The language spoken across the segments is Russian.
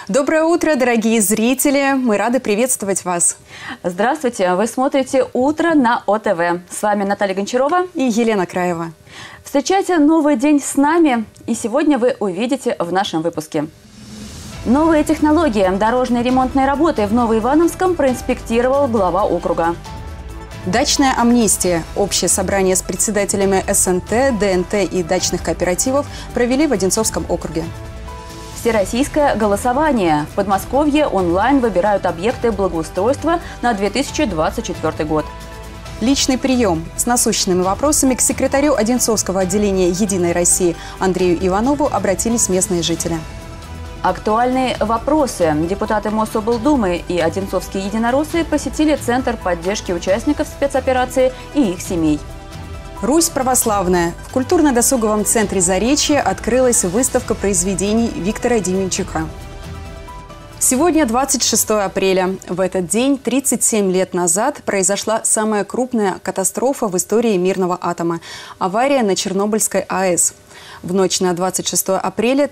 Доброе утро, дорогие зрители! Мы рады приветствовать вас. Здравствуйте! Вы смотрите «Утро» на ОТВ. С вами Наталья Гончарова и Елена Краева. Встречайте новый день с нами, и сегодня вы увидите в нашем выпуске. Новые технологии. Дорожные ремонтные работы в Новоивановском проинспектировал глава округа. Дачная амнистия. Общее собрание с председателями СНТ, ДНТ и дачных кооперативов провели в Одинцовском округе. Всероссийское голосование. В Подмосковье онлайн выбирают объекты благоустройства на 2024 год. Личный прием. С насущными вопросами к секретарю Одинцовского отделения «Единой России» Андрею Иванову обратились местные жители. Актуальные вопросы. Депутаты Мособлдумы и одинцовские единороссы посетили Центр поддержки участников спецоперации и их семей. Русь православная. В культурно-досуговом центре Заречья открылась выставка произведений Виктора Деменчука. Сегодня 26 апреля. В этот день, 37 лет назад, произошла самая крупная катастрофа в истории мирного атома – авария на Чернобыльской АЭС. В ночь на 26 апреля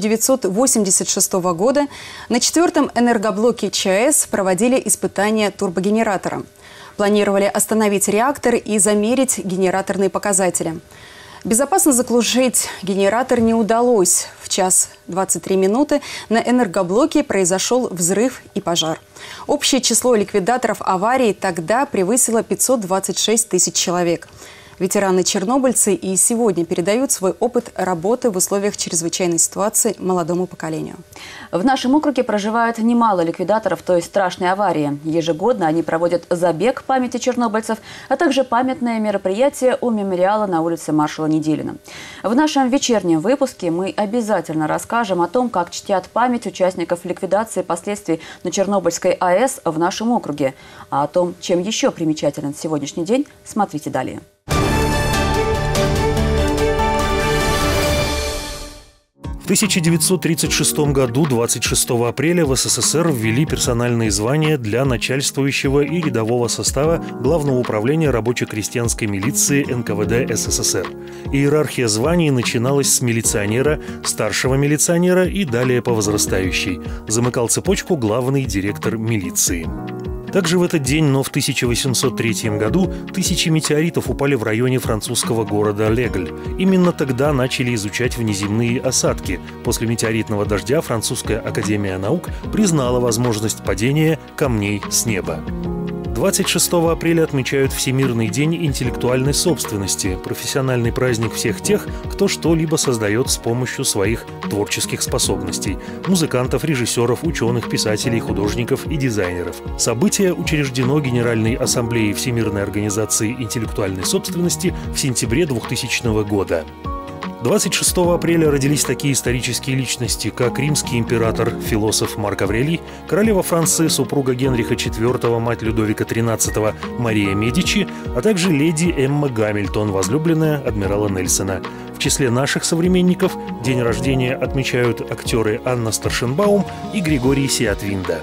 1986 года на 4-м энергоблоке ЧАЭС проводили испытания турбогенератора. Планировали остановить реактор и замерить генераторные показатели. Безопасно заглушить генератор не удалось. В 1:23 на энергоблоке произошел взрыв и пожар. Общее число ликвидаторов аварии тогда превысило 526 тысяч человек. Ветераны-чернобыльцы и сегодня передают свой опыт работы в условиях чрезвычайной ситуации молодому поколению. В нашем округе проживает немало ликвидаторов той страшной аварии. Ежегодно они проводят забег памяти чернобыльцев, а также памятное мероприятие у мемориала на улице маршала Неделина. В нашем вечернем выпуске мы обязательно расскажем о том, как чтят память участников ликвидации последствий на Чернобыльской АЭС в нашем округе. А о том, чем еще примечателен сегодняшний день, смотрите далее. В 1936 году, 26 апреля, в СССР ввели персональные звания для начальствующего и рядового состава Главного управления рабоче-крестьянской милиции НКВД СССР. Иерархия званий начиналась с милиционера, старшего милиционера и далее по возрастающей. Замыкал цепочку главный директор милиции. Также в этот день, но в 1803 году, тысячи метеоритов упали в районе французского города Легль. Именно тогда начали изучать внеземные осадки. После метеоритного дождя Французская академия наук признала возможность падения камней с неба. 26 апреля отмечают Всемирный день интеллектуальной собственности, профессиональный праздник всех тех, кто что-либо создает с помощью своих творческих способностей – музыкантов, режиссеров, ученых, писателей, художников и дизайнеров. Событие учреждено Генеральной Ассамблеей Всемирной организации интеллектуальной собственности в сентябре 2000 года. 26 апреля родились такие исторические личности, как римский император-философ Марк Аврелий, королева Франции, супруга Генриха IV, мать Людовика XIII Мария Медичи, а также леди Эмма Гамильтон, возлюбленная адмирала Нельсона. В числе наших современников день рождения отмечают актеры Анна Старшенбаум и Григорий Сиатвинда.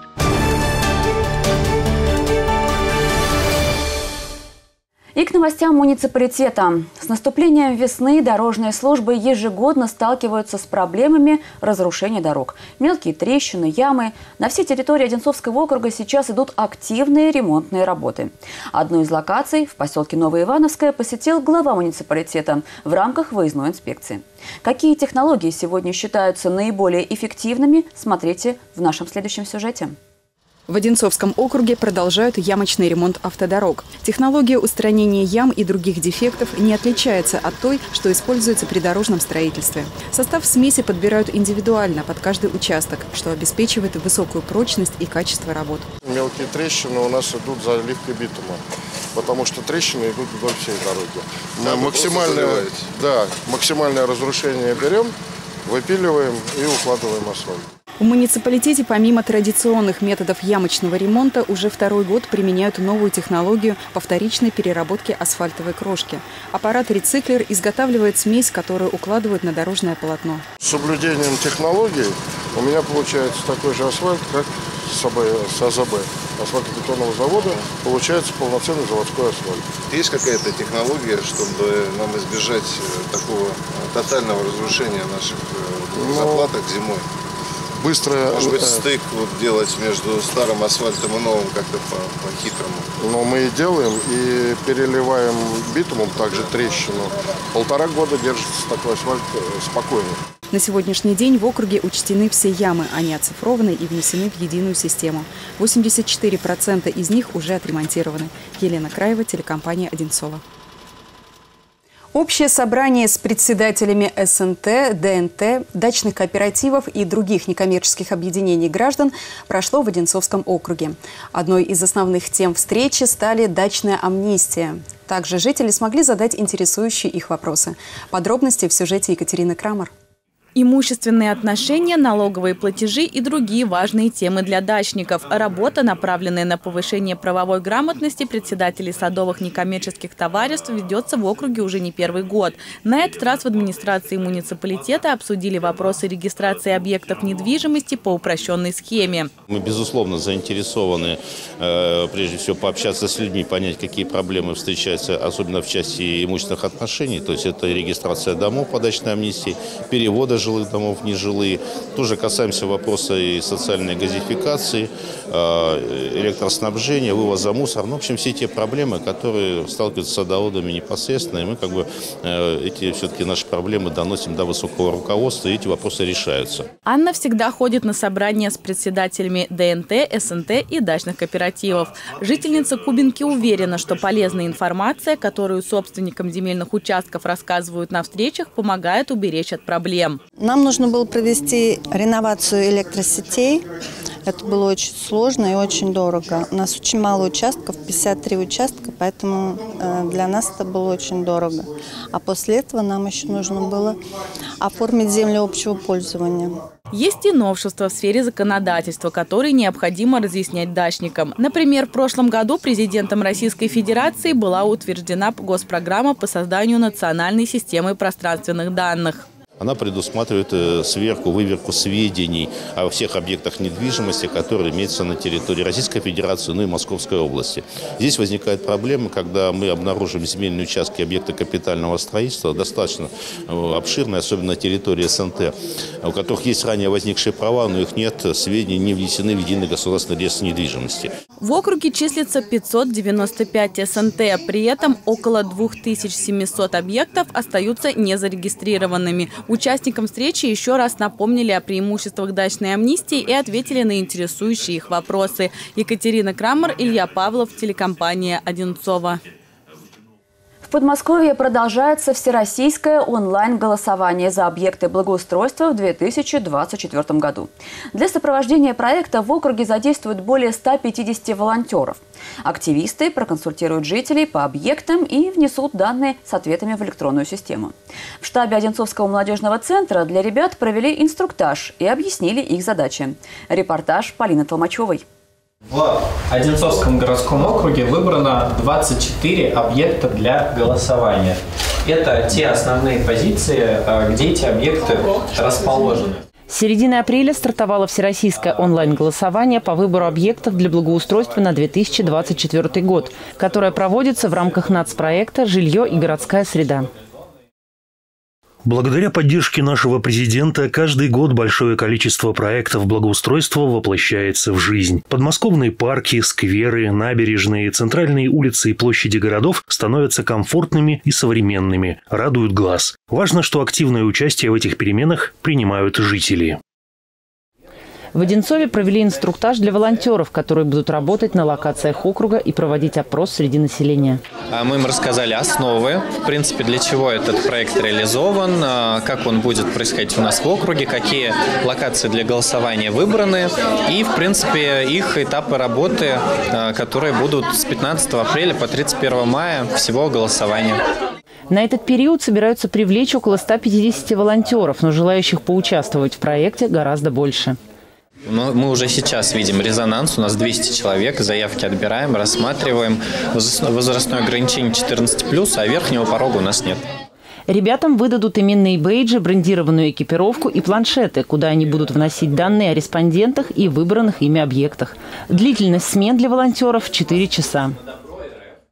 И к новостям муниципалитета. С наступлением весны дорожные службы ежегодно сталкиваются с проблемами разрушения дорог. Мелкие трещины, ямы. На всей территории Одинцовского округа сейчас идут активные ремонтные работы. Одну из локаций в поселке Новоивановское посетил глава муниципалитета в рамках выездной инспекции. Какие технологии сегодня считаются наиболее эффективными, смотрите в нашем следующем сюжете. В Одинцовском округе продолжают ямочный ремонт автодорог. Технология устранения ям и других дефектов не отличается от той, что используется при дорожном строительстве. Состав смеси подбирают индивидуально под каждый участок, что обеспечивает высокую прочность и качество работ. Мелкие трещины у нас идут заливкой битума, потому что трещины идут вдоль всей дороги. Максимальное разрушение берем, выпиливаем и укладываем асфальт. В муниципалитете помимо традиционных методов ямочного ремонта уже второй год применяют новую технологию по вторичной переработке асфальтовой крошки. Аппарат-рециклер изготавливает смесь, которую укладывают на дорожное полотно. С соблюдением технологий у меня получается такой же асфальт, как с АЗБ. Асфальтобетонного завода получается полноценный заводской асфальт. Есть какая-то технология, чтобы нам избежать такого тотального разрушения наших заплаток зимой? быстрое... Может быть, стык вот делать между старым асфальтом и новым как-то по-хитрому. Но мы и делаем, и переливаем битумом, также трещину. 1,5 года держится такой асфальт спокойно. На сегодняшний день в округе учтены все ямы. Они оцифрованы и внесены в единую систему. 84% из них уже отремонтированы. Елена Краева, телекомпания «Одинцова». Общее собрание с председателями СНТ, ДНТ, дачных кооперативов и других некоммерческих объединений граждан прошло в Одинцовском округе. Одной из основных тем встречи стали дачная амнистия. Также жители смогли задать интересующие их вопросы. Подробности в сюжете Екатерины Крамер. Имущественные отношения, налоговые платежи и другие важные темы для дачников. Работа, направленная на повышение правовой грамотности председателей садовых некоммерческих товариществ, ведется в округе уже не первый год. На этот раз в администрации муниципалитета обсудили вопросы регистрации объектов недвижимости по упрощенной схеме. Мы, безусловно, заинтересованы, прежде всего, пообщаться с людьми, понять, какие проблемы встречаются, особенно в части имущественных отношений. То есть это регистрация домов по дачной амнистии, перевода жилых домов в нежилые. Тоже касаемся вопроса и социальной газификации, электроснабжения, вывоза мусора. Ну, в общем, все те проблемы, которые сталкиваются с садоводами непосредственно. И мы эти все-таки наши проблемы доносим до высокого руководства, и эти вопросы решаются. Анна всегда ходит на собрания с председателями ДНТ, СНТ и дачных кооперативов. Жительница Кубинки уверена, что полезная информация, которую собственникам земельных участков рассказывают на встречах, помогает уберечь от проблем. Нам нужно было провести реновацию электросетей. Это было очень сложно и очень дорого. У нас очень мало участков, 53 участка, поэтому для нас это было очень дорого. А после этого нам еще нужно было оформить землю общего пользования. Есть и новшества в сфере законодательства, которые необходимо разъяснять дачникам. Например, в прошлом году президентом Российской Федерации была утверждена госпрограмма по созданию национальной системы пространственных данных. Она предусматривает сверку, выверку сведений о всех объектах недвижимости, которые имеются на территории Российской Федерации, ну и Московской области. Здесь возникает проблема, когда мы обнаружим земельные участки объекта капитального строительства, достаточно обширные, особенно на территории СНТ, у которых есть ранее возникшие права, но их нет, сведения не внесены в единый государственный реестр недвижимости. В округе числится 595 СНТ, при этом около 2700 объектов остаются незарегистрированными. Участникам встречи еще раз напомнили о преимуществах дачной амнистии и ответили на интересующие их вопросы. Екатерина Крамер, Илья Павлов, телекомпания «Одинцова». В Подмосковье продолжается всероссийское онлайн-голосование за объекты благоустройства в 2024 году. Для сопровождения проекта в округе задействуют более 150 волонтеров. Активисты проконсультируют жителей по объектам и внесут данные с ответами в электронную систему. В штабе Одинцовского молодежного центра для ребят провели инструктаж и объяснили их задачи. Репортаж Полины Толмачевой. В Одинцовском городском округе выбрано 24 объекта для голосования. Это те основные позиции, где эти объекты расположены. С середины апреля стартовало всероссийское онлайн-голосование по выбору объектов для благоустройства на 2024 год, которое проводится в рамках нацпроекта «Жилье и городская среда». Благодаря поддержке нашего президента каждый год большое количество проектов благоустройства воплощается в жизнь. Подмосковные парки, скверы, набережные, центральные улицы и площади городов становятся комфортными и современными, радуют глаз. Важно, что активное участие в этих переменах принимают жители. В Одинцове провели инструктаж для волонтеров, которые будут работать на локациях округа и проводить опрос среди населения. Мы им рассказали основы, в принципе, для чего этот проект реализован, как он будет происходить у нас в округе, какие локации для голосования выбраны и, в принципе, их этапы работы, которые будут с 15 апреля по 31 мая всего голосования. На этот период собираются привлечь около 150 волонтеров, но желающих поучаствовать в проекте гораздо больше. Мы уже сейчас видим резонанс. У нас 200 человек. Заявки отбираем, рассматриваем. Возрастное ограничение 14+, а верхнего порога у нас нет. Ребятам выдадут именные бейджи, брендированную экипировку и планшеты, куда они будут вносить данные о респондентах и выбранных ими объектах. Длительность смен для волонтеров – 4 часа.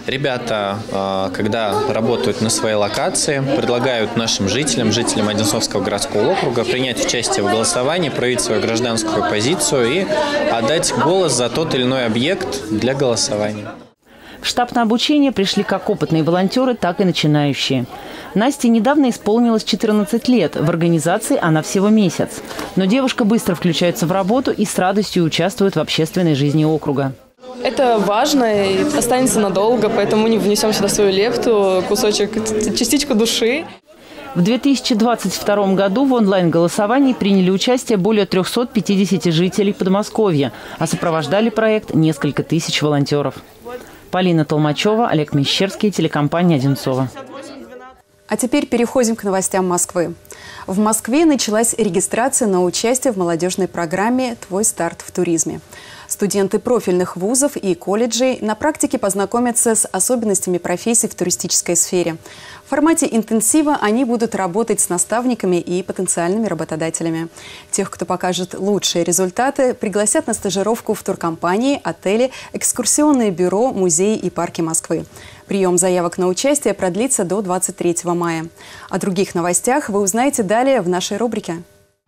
Ребята, когда работают на своей локации, предлагают нашим жителям Одинцовского городского округа принять участие в голосовании, проявить свою гражданскую позицию и отдать голос за тот или иной объект для голосования. В штаб на обучение пришли как опытные волонтеры, так и начинающие. Насте недавно исполнилось 14 лет. В организации она всего месяц. Но девушка быстро включается в работу и с радостью участвует в общественной жизни округа. Это важно и останется надолго, поэтому мы внесем сюда свою лепту, кусочек, частичку души. В 2022 году в онлайн-голосовании приняли участие более 350 жителей Подмосковья, а сопровождали проект несколько тысяч волонтеров. Полина Толмачева, Олег Мещерский, телекомпания «Одинцово». А теперь переходим к новостям Москвы. В Москве началась регистрация на участие в молодежной программе «Твой старт в туризме». Студенты профильных вузов и колледжей на практике познакомятся с особенностями профессий в туристической сфере. В формате интенсива они будут работать с наставниками и потенциальными работодателями. Тех, кто покажет лучшие результаты, пригласят на стажировку в туркомпании, отели, экскурсионные бюро, музеи и парки Москвы. Прием заявок на участие продлится до 23 мая. О других новостях вы узнаете далее в нашей рубрике.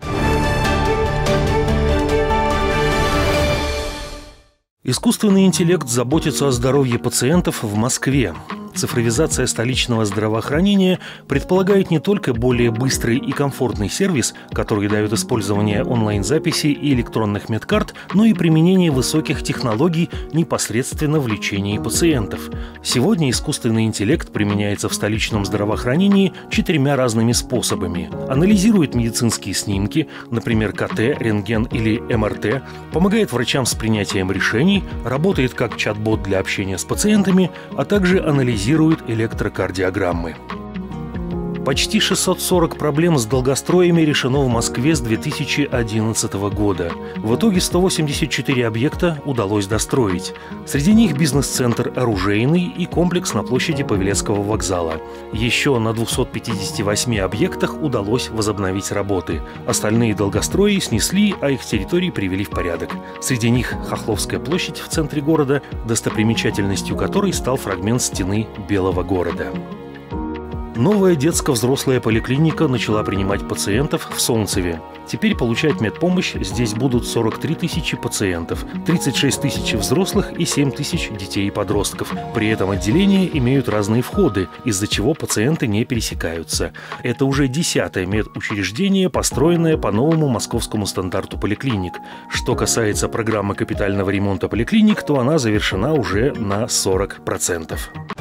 Искусственный интеллект заботится о здоровье пациентов в Москве. Цифровизация столичного здравоохранения предполагает не только более быстрый и комфортный сервис, который дает использование онлайн-записи и электронных медкарт, но и применение высоких технологий непосредственно в лечении пациентов. Сегодня искусственный интеллект применяется в столичном здравоохранении 4 разными способами. Анализирует медицинские снимки, например, КТ, рентген или МРТ, помогает врачам с принятием решений, работает как чат-бот для общения с пациентами, а также анализирует электрокардиограммы. Почти 640 проблем с долгостроями решено в Москве с 2011 года. В итоге 184 объекта удалось достроить. Среди них бизнес-центр «Оружейный» и комплекс на площади Павелецкого вокзала. Еще на 258 объектах удалось возобновить работы. Остальные долгострои снесли, а их территории привели в порядок. Среди них Хохловская площадь в центре города, достопримечательностью которой стал фрагмент стены Белого города. Новая детско-взрослая поликлиника начала принимать пациентов в Солнцеве. Теперь получать медпомощь здесь будут 43 тысячи пациентов, 36 тысяч взрослых и 7 тысяч детей и подростков. При этом отделения имеют разные входы, из-за чего пациенты не пересекаются. Это уже 10-е медучреждение, построенное по новому московскому стандарту поликлиник. Что касается программы капитального ремонта поликлиник, то она завершена уже на 40%.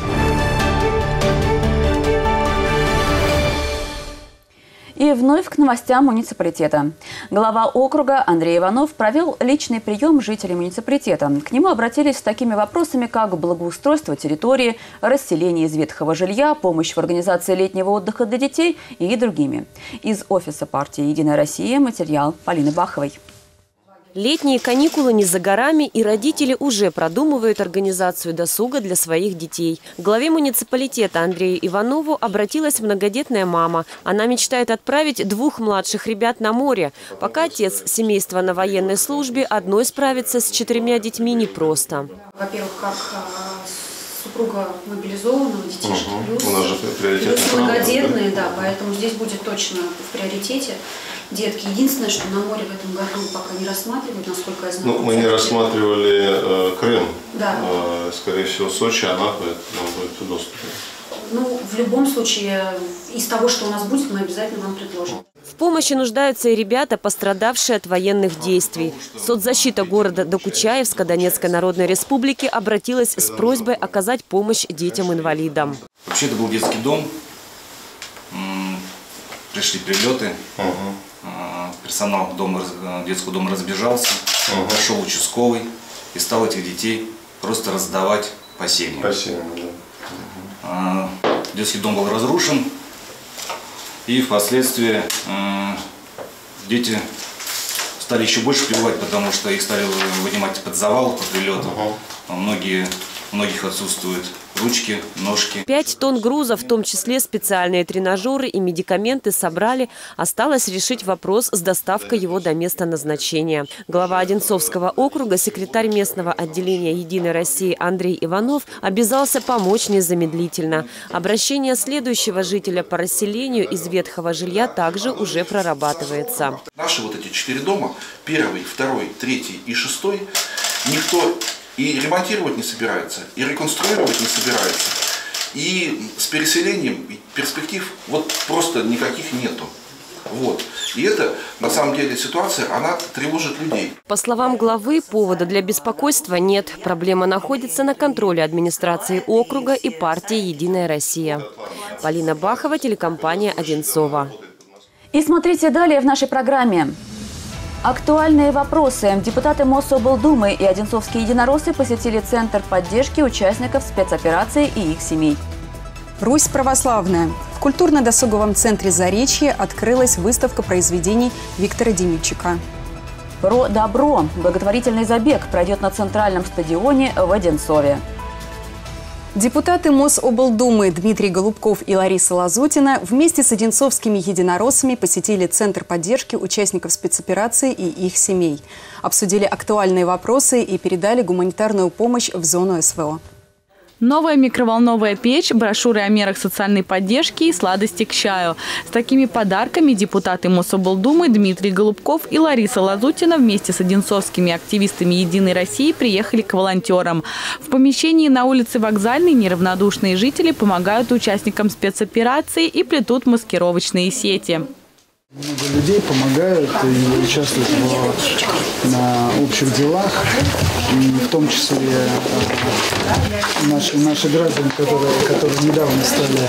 И вновь к новостям муниципалитета. Глава округа Андрей Иванов провел личный прием жителей муниципалитета. К нему обратились с такими вопросами, как благоустройство территории, расселение из ветхого жилья, помощь в организации летнего отдыха для детей и другими. Из офиса партии «Единая Россия» материал Полины Баховой. Летние каникулы не за горами, и родители уже продумывают организацию досуга для своих детей. К главе муниципалитета Андрею Иванову обратилась многодетная мама. Она мечтает отправить 2 младших ребят на море. Пока отец семейства на военной службе, одной справиться с 4 детьми непросто. Во-первых, как супруга мобилизованного, детишек, плюс у нас же многодетные, да, поэтому здесь будет точно в приоритете детки. Единственное, что на море в этом году пока не рассматривают, насколько я знаю. Ну, мы не рассматривали Крым. Да. Скорее всего, Сочи, Анапа, нам будет доступно. Ну, в любом случае, из того, что у нас будет, мы обязательно вам предложим. В помощи нуждаются и ребята, пострадавшие от военных действий. Соцзащита города Докучаевска Донецкой Народной Республики обратилась с просьбой оказать помощь детям-инвалидам. Вообще это был детский дом. Пришли прилеты. Персонал детского дома разбежался. Пошел участковый и стал этих детей просто раздавать по семьям. Детский дом был разрушен. И впоследствии дети стали еще больше прибывать, потому что их стали вынимать под завал, под прилетом. У многих отсутствуют ручки, ножки. 5 тонн груза, в том числе специальные тренажеры и медикаменты, собрали. Осталось решить вопрос с доставкой его до места назначения. Глава Одинцовского округа, секретарь местного отделения «Единой России» Андрей Иванов обязался помочь незамедлительно. Обращение следующего жителя по расселению из ветхого жилья также уже прорабатывается. Наши вот эти 4 дома, 1, 2, 3 и 6, никто и ремонтировать не собирается, и реконструировать не собирается. И с переселением перспектив вот просто никаких нету. Вот. И это, на самом деле, ситуация, она тревожит людей. По словам главы, повода для беспокойства нет. Проблема находится на контроле администрации округа и партии «Единая Россия». Полина Бахова, телекомпания «Одинцова». И смотрите далее в нашей программе. Актуальные вопросы. Депутаты Мособлдумы и одинцовские единороссы посетили Центр поддержки участников спецоперации и их семей. Русь православная. В культурно-досуговом центре Заречье открылась выставка произведений Виктора Демидчука. Про добро. Благотворительный забег пройдет на центральном стадионе в Одинцове. Депутаты Мособлдумы Дмитрий Голубков и Лариса Лазутина вместе с одинцовскими единороссами посетили Центр поддержки участников спецоперации и их семей. Обсудили актуальные вопросы и передали гуманитарную помощь в зону СВО. Новая микроволновая печь, брошюры о мерах социальной поддержки и сладости к чаю. С такими подарками депутаты Мособлдумы Дмитрий Голубков и Лариса Лазутина вместе с одинцовскими активистами «Единой России» приехали к волонтерам. В помещении на улице Вокзальной неравнодушные жители помогают участникам спецоперации и плетут маскировочные сети. Много людей помогают и участвуют на общих делах, в том числе наши граждане, которые недавно стали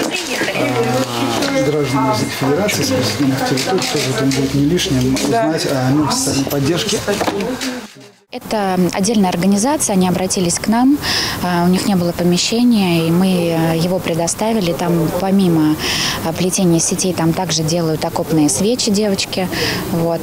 гражданами Российской Федерации с присоединенных территорий, тоже это будет не лишним узнать о мерах социальной поддержки. Это отдельная организация, они обратились к нам, у них не было помещения, и мы его предоставили. Там помимо плетения сетей, там также делают окопные свечи девочки. Вот.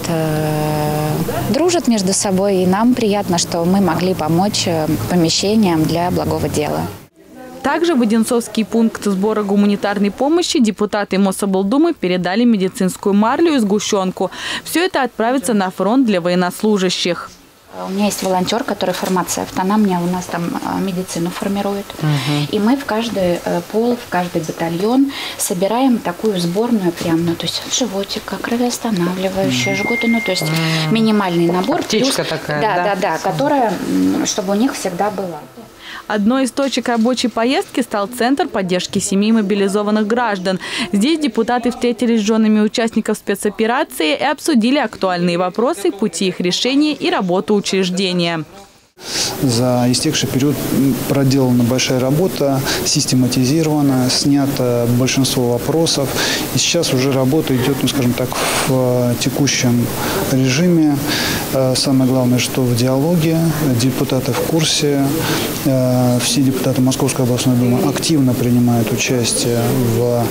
Дружат между собой, и нам приятно, что мы могли помочь помещениям для благого дела. Также в Одинцовский пункт сбора гуманитарной помощи депутаты Мособлдумы передали медицинскую марлю и сгущенку. Все это отправится на фронт для военнослужащих. У меня есть волонтер, который формацевт, она мне у нас там медицину формирует. И мы в каждый полк, в каждый батальон собираем такую сборную прям, ну то есть животика, кровоостанавливающая, жгуты, ну то есть минимальный набор. Аптечка такая, да, которая, чтобы у них всегда была. Одной из точек рабочей поездки стал Центр поддержки семей мобилизованных граждан. Здесь депутаты встретились с женами участников спецоперации и обсудили актуальные вопросы, пути их решения и работу учреждения. За истекший период проделана большая работа, систематизирована, снято большинство вопросов. И сейчас уже работа идет, ну, скажем так, в текущем режиме. Самое главное, что в диалоге, депутаты в курсе, все депутаты Московской областной думы активно принимают участие в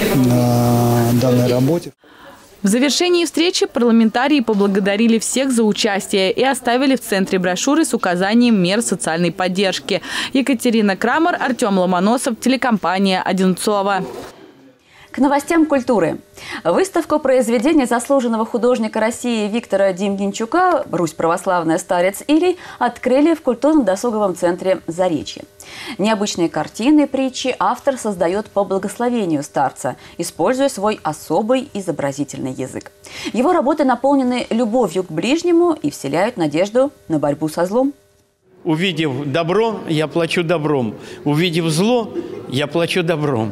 данной работе. В завершении встречи парламентарии поблагодарили всех за участие и оставили в центре брошюры с указанием мер социальной поддержки. Екатерина Крамер, Артем Ломоносов, телекомпания «Одинцова». К новостям культуры. Выставку произведений заслуженного художника России Виктора Демьянчука «Русь православная, старец Илий» открыли в культурно-досуговом центре Заречье. Необычные картины, притчи автор создает по благословению старца, используя свой особый изобразительный язык. Его работы наполнены любовью к ближнему и вселяют надежду на борьбу со злом. Увидев добро, я плачу добром. Увидев зло, я плачу добром.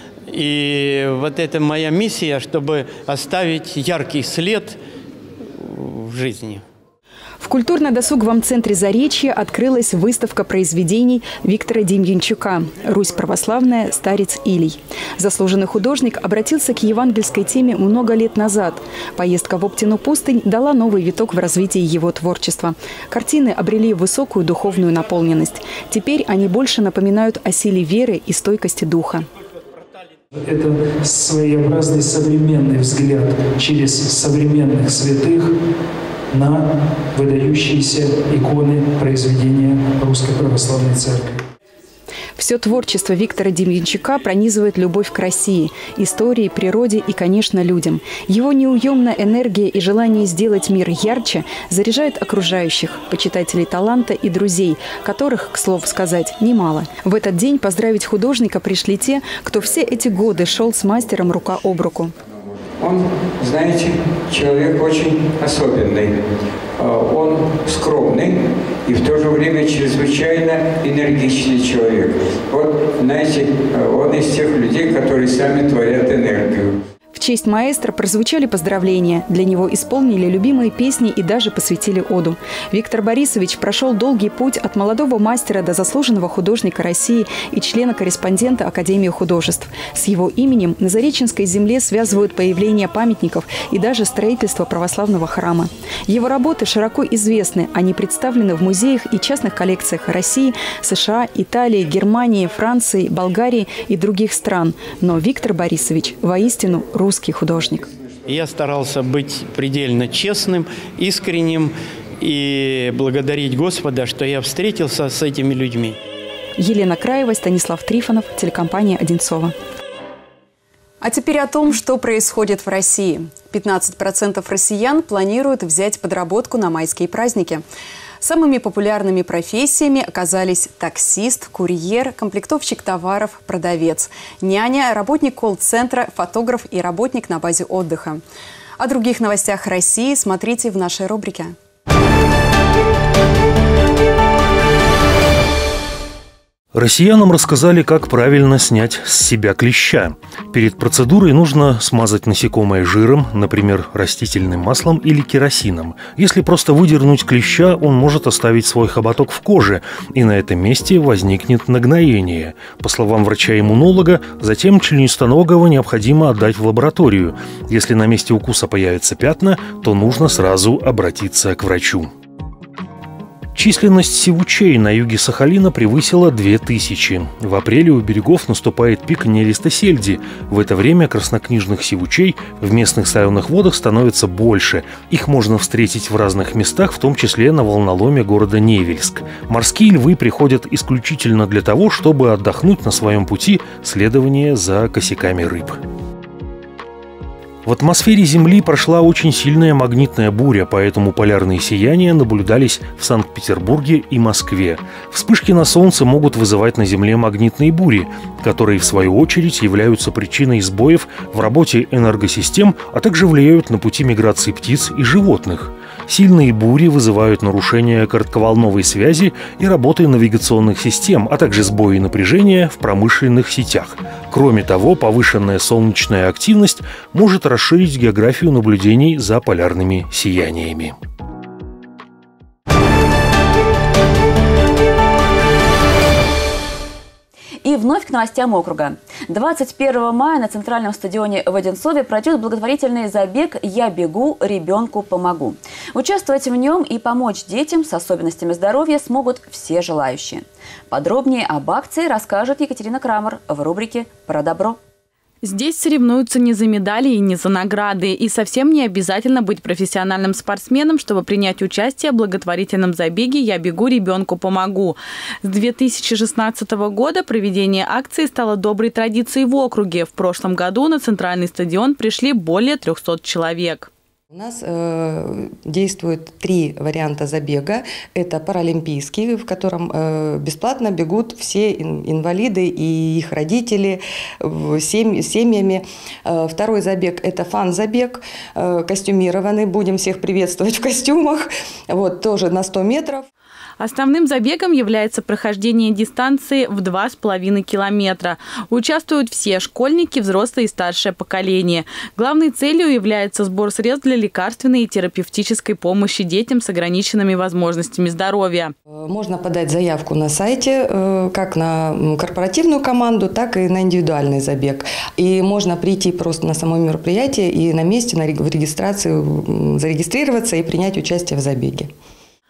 И вот это моя миссия, чтобы оставить яркий след в жизни. В культурно-досуговом центре Заречья открылась выставка произведений Виктора Демьянчука «Русь православная, старец Илий». Заслуженный художник обратился к евангельской теме много лет назад. Поездка в Оптину пустынь дала новый виток в развитии его творчества. Картины обрели высокую духовную наполненность. Теперь они больше напоминают о силе веры и стойкости духа. Это своеобразный современный взгляд через современных святых на выдающиеся иконы произведения Русской Православной Церкви. В Все творчество Виктора Демьянчука пронизывает любовь к России, истории, природе и, конечно, людям. Его неуемная энергия и желание сделать мир ярче заряжает окружающих, почитателей таланта и друзей, которых, к слову сказать, немало. В этот день поздравить художника пришли те, кто все эти годы шел с мастером рука об руку. Он, знаете, человек очень особенный. Он скромный и в то же время чрезвычайно энергичный человек. Вот, знаете, он из тех людей, которые сами творят энергию. В честь маэстро прозвучали поздравления. Для него исполнили любимые песни и даже посвятили оду. Виктор Борисович прошел долгий путь от молодого мастера до заслуженного художника России и члена-корреспондента Академии художеств. С его именем на Зареченской земле связывают появление памятников и даже строительство православного храма. Его работы широко известны. Они представлены в музеях и частных коллекциях России, США, Италии, Германии, Франции, Болгарии и других стран. Но Виктор Борисович воистину русский художник. Я старался быть предельно честным, искренним и благодарить Господа, что я встретился с этими людьми. Елена Краева, Станислав Трифонов, телекомпания «Одинцова». А теперь о том, что происходит в России. 15% россиян планируют взять подработку на майские праздники. Самыми популярными профессиями оказались таксист, курьер, комплектовщик товаров, продавец, няня, работник колл-центра, фотограф и работник на базе отдыха. О других новостях России смотрите в нашей рубрике. Россиянам рассказали, как правильно снять с себя клеща. Перед процедурой нужно смазать насекомое жиром, например, растительным маслом или керосином. Если просто выдернуть клеща, он может оставить свой хоботок в коже, и на этом месте возникнет нагноение. По словам врача-иммунолога, затем членистоногого необходимо отдать в лабораторию. Если на месте укуса появятся пятна, то нужно сразу обратиться к врачу. Численность сивучей на юге Сахалина превысила 2000. В апреле у берегов наступает пик нереста сельди. В это время краснокнижных сивучей в местных соленых водах становится больше. Их можно встретить в разных местах, в том числе на волноломе города Невельск. Морские львы приходят исключительно для того, чтобы отдохнуть на своем пути следования за косяками рыб. В атмосфере Земли прошла очень сильная магнитная буря, поэтому полярные сияния наблюдались в Санкт-Петербурге и Москве. Вспышки на Солнце могут вызывать на Земле магнитные бури, которые, в свою очередь, являются причиной сбоев в работе энергосистем, а также влияют на пути миграции птиц и животных. Сильные бури вызывают нарушение коротковолновой связи и работы навигационных систем, а также сбои напряжения в промышленных сетях. Кроме того, повышенная солнечная активность может расширить географию наблюдений за полярными сияниями. И вновь к новостям округа. 21 мая на центральном стадионе в Одинцове пройдет благотворительный забег «Я бегу, ребенку помогу». Участвовать в нем и помочь детям с особенностями здоровья смогут все желающие. Подробнее об акции расскажет Екатерина Крамер в рубрике «Про добро». Здесь соревнуются не за медали и не за награды. И совсем не обязательно быть профессиональным спортсменом, чтобы принять участие в благотворительном забеге «Я бегу, ребенку помогу». С 2016 года проведение акции стало доброй традицией в округе. В прошлом году на центральный стадион пришли более 300 человек. У нас действует 3 варианта забега. Это паралимпийский, в котором бесплатно бегут все инвалиды и их родители семьями. Второй забег – это фан-забег, костюмированный. Будем всех приветствовать в костюмах. Вот, тоже на 100 метров. Основным забегом является прохождение дистанции в 2,5 километра. Участвуют все школьники, взрослые и старшее поколение. Главной целью является сбор средств для лекарственной и терапевтической помощи детям с ограниченными возможностями здоровья. Можно подать заявку на сайте как на корпоративную команду, так и на индивидуальный забег. И можно прийти просто на само мероприятие и на месте в регистрации зарегистрироваться и принять участие в забеге.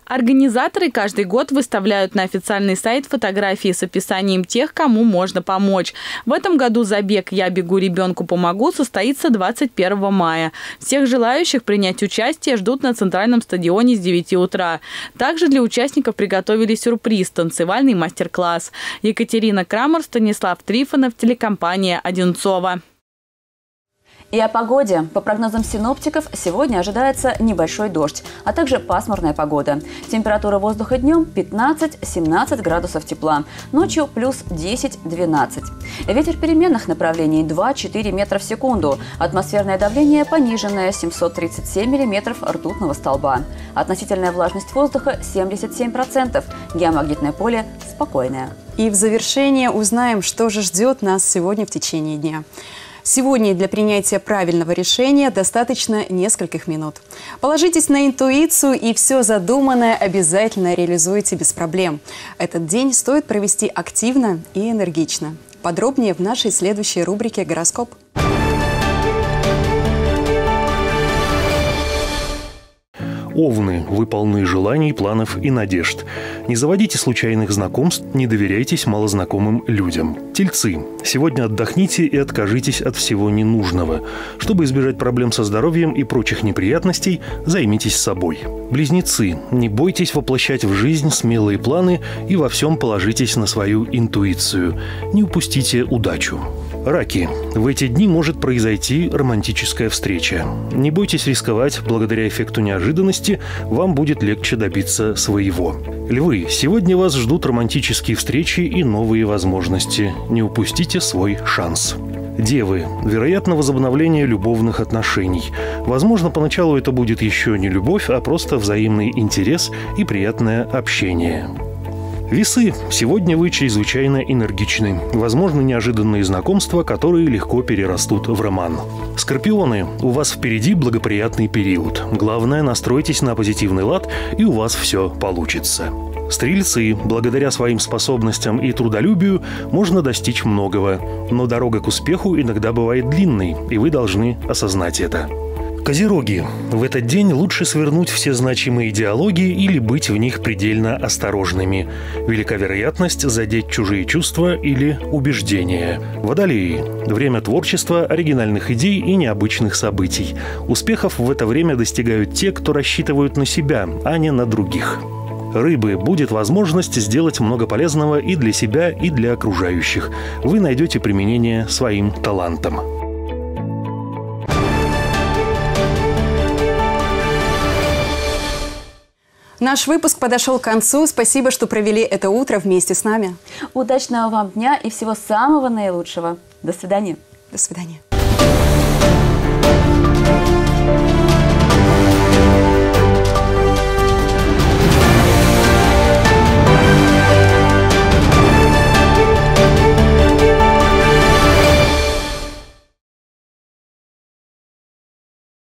Организаторы каждый год выставляют на официальный сайт фотографии с описанием тех, кому можно помочь. В этом году забег «Я бегу, ребенку помогу» состоится 21 мая. Всех желающих принять участие ждут на центральном стадионе с 9 утра. Также для участников приготовили сюрприз – танцевальный мастер-класс. Екатерина Крамер, Станислав Трифонов, телекомпания «Одинцова». И о погоде. По прогнозам синоптиков, сегодня ожидается небольшой дождь, а также пасмурная погода. Температура воздуха днем 15-17 градусов тепла, ночью плюс 10-12. Ветер переменных направлений 2-4 метра в секунду. Атмосферное давление пониженное 737 миллиметров ртутного столба. Относительная влажность воздуха 77%. Геомагнитное поле спокойное. И в завершение узнаем, что же ждет нас сегодня в течение дня. Сегодня для принятия правильного решения достаточно нескольких минут. Положитесь на интуицию, и все задуманное обязательно реализуете без проблем. Этот день стоит провести активно и энергично. Подробнее в нашей следующей рубрике «Гороскоп». Овны, вы полны желаний, планов и надежд. Не заводите случайных знакомств, не доверяйтесь малознакомым людям. Тельцы, сегодня отдохните и откажитесь от всего ненужного. Чтобы избежать проблем со здоровьем и прочих неприятностей, займитесь собой. Близнецы, не бойтесь воплощать в жизнь смелые планы и во всем положитесь на свою интуицию. Не упустите удачу. Раки. В эти дни может произойти романтическая встреча. Не бойтесь рисковать, благодаря эффекту неожиданности вам будет легче добиться своего. Львы. Сегодня вас ждут романтические встречи и новые возможности. Не упустите свой шанс. Девы. Вероятно, возобновление любовных отношений. Возможно, поначалу это будет еще не любовь, а просто взаимный интерес и приятное общение. Весы. Сегодня вы чрезвычайно энергичны. Возможны неожиданные знакомства, которые легко перерастут в роман. Скорпионы. У вас впереди благоприятный период. Главное, настройтесь на позитивный лад, и у вас все получится. Стрельцы. Благодаря своим способностям и трудолюбию можно достичь многого. Но дорога к успеху иногда бывает длинной, и вы должны осознать это. Козероги. В этот день лучше свернуть все значимые диалоги или быть в них предельно осторожными. Велика вероятность задеть чужие чувства или убеждения. Водолеи. Время творчества, оригинальных идей и необычных событий. Успехов в это время достигают те, кто рассчитывают на себя, а не на других. Рыбы. Будет возможность сделать много полезного и для себя, и для окружающих. Вы найдете применение своим талантам. Наш выпуск подошел к концу. Спасибо, что провели это утро вместе с нами. Удачного вам дня и всего самого наилучшего. До свидания. До свидания.